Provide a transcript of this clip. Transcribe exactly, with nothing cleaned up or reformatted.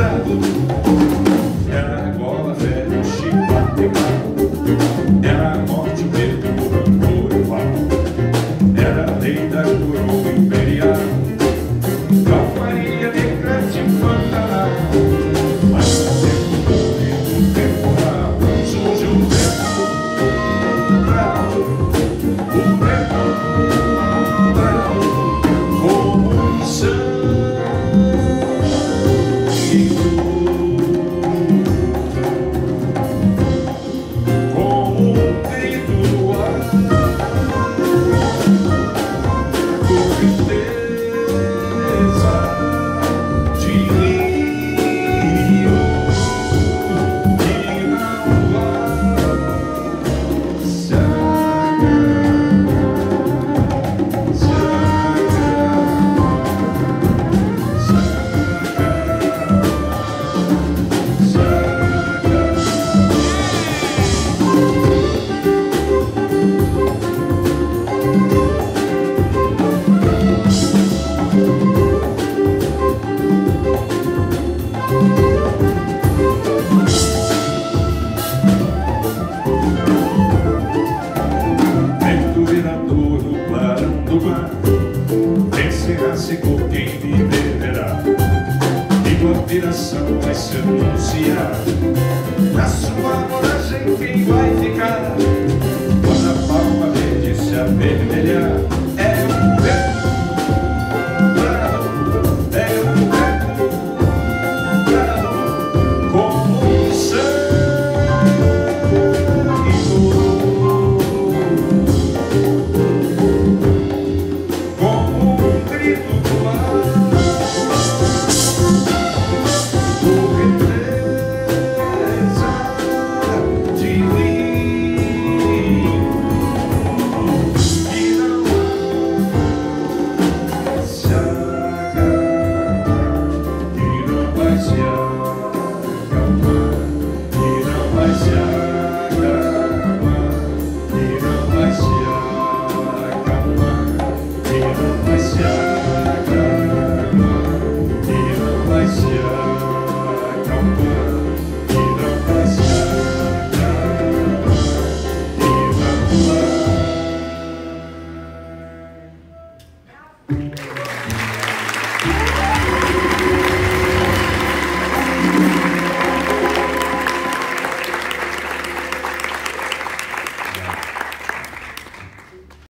bravo. Era a gola velha, o chicote bravo. Era a morte, o medo, o rancor e o mal. Era a lei da coroa imperial. Calmaria negra de Pantanal. Mas o tempo do temporal surge o vento bravo. O vento bravo como um sangue. Vencerá-se com quem viverá, e tua viração vai se anunciar. Na sua coragem quem vai ficar? Quando a palma verde se avermelhar, é o vento bravo, é o vento bravo, como um sangue Thank you.